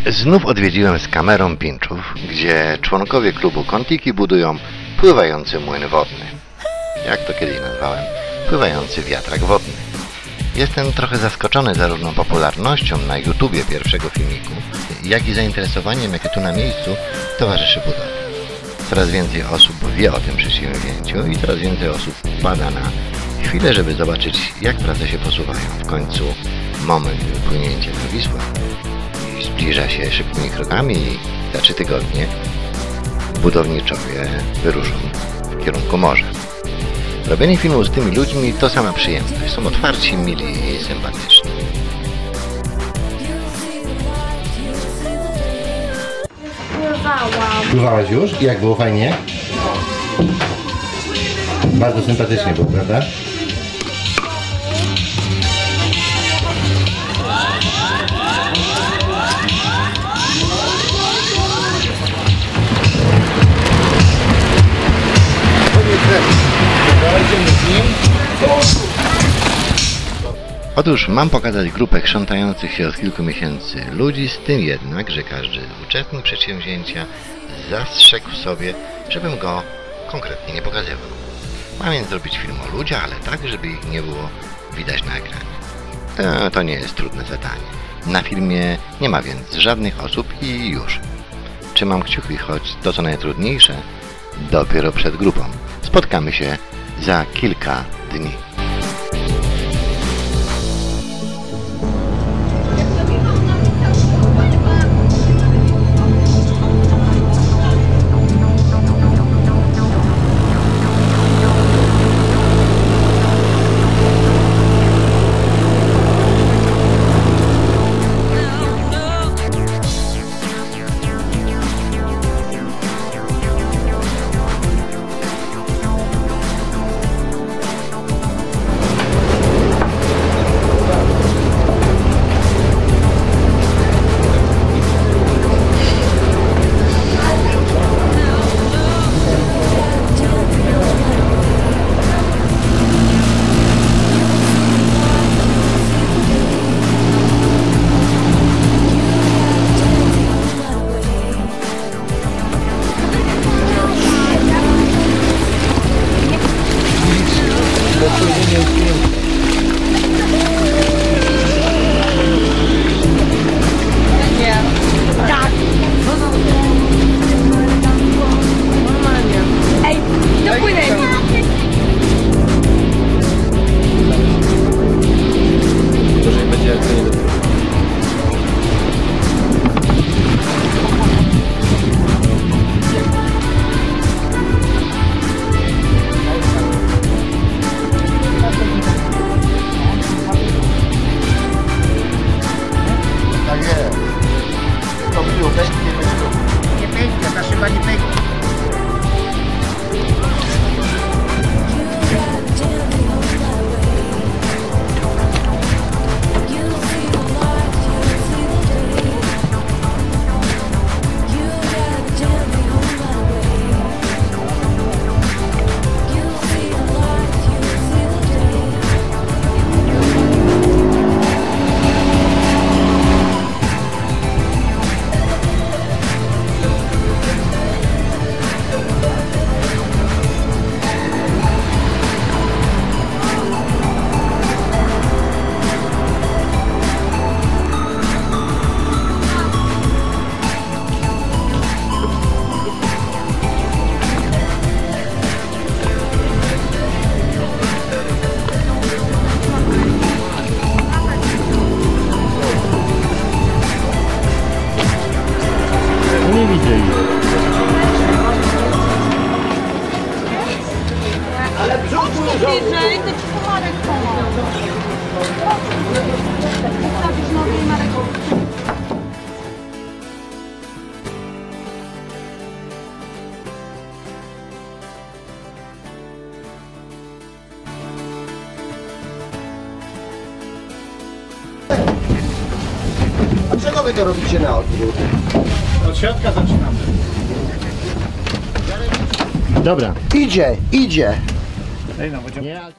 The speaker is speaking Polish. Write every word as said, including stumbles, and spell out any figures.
Znów odwiedziłem z kamerą Pinczów, gdzie członkowie klubu Kontiki budują pływający młyn wodny. Jak to kiedyś nazwałem? Pływający wiatrak wodny. Jestem trochę zaskoczony zarówno popularnością na YouTubie pierwszego filmiku, jak i zainteresowaniem, jakie tu na miejscu towarzyszy budowie. Coraz więcej osób wie o tym przedsięwzięciu i coraz więcej osób wpada na chwilę, żeby zobaczyć, jak prace się posuwają. W końcu moment wypłynięcia na Wisłę zbliża się szybkimi krokami i za trzy tygodnie budowniczowie wyruszą w kierunku morza. Robienie filmu z tymi ludźmi to sama przyjemność. Są otwarci, mili i sympatyczni. Pływałam. Pływałaś już? I jak było? Fajnie? Bardzo sympatycznie było, prawda? Otóż mam pokazać grupę krzątających się od kilku miesięcy ludzi, z tym jednak, że każdy uczestnik przedsięwzięcia zastrzegł sobie, żebym go konkretnie nie pokazywał. Mam więc zrobić film o ludziach, ale tak, żeby ich nie było widać na ekranie. To, to nie jest trudne zadanie. Na filmie nie ma więc żadnych osób i już. Trzymam kciuki, choć to co najtrudniejsze dopiero przed grupą. Spotkamy się za kilka dni. Tak. Normalnie. Ej, dopłynę mi. Gorzej będzie, jak to nie dopłynie. Tak jest. To było pęknie, nie pęknie. Nie pęknie, ta szyba nie pęknie. No nie widzę ich. Bliżej, to ci to Marek pomoże. Zostawisz nogi i Marek. A czego wy to robicie na odwrót? Od środka zaczynamy. Dobra. Idzie, idzie. Ej, no, będzie... Nie.